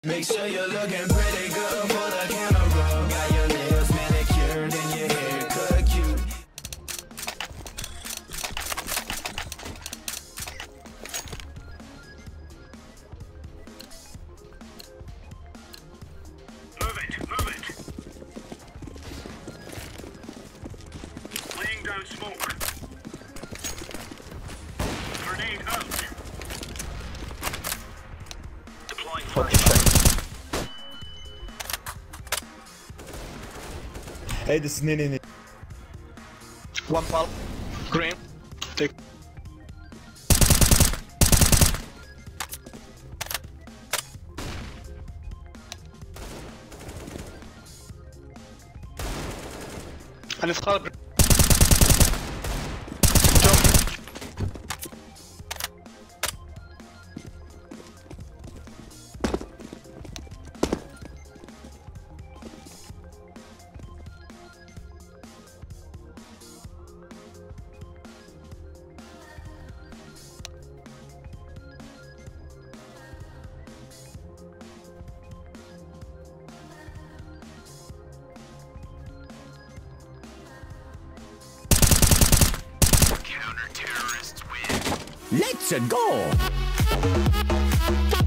Make sure you're looking pretty good for the camera. Got your nails manicured and your hair cut cute. Move it. Laying down smoke. Grenade out. Deploying flashbang. Hey, this is Nini. One pal. Green. Take. هنتقابل. Let's go!